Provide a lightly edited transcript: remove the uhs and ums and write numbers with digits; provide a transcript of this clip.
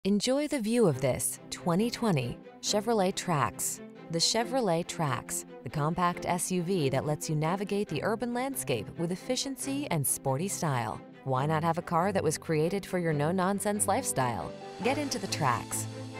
Enjoy the view of this 2020 Chevrolet Trax. The Chevrolet Trax, the compact SUV that lets you navigate the urban landscape with efficiency and sporty style. Why not have a car that was created for your no-nonsense lifestyle? Get into the Trax.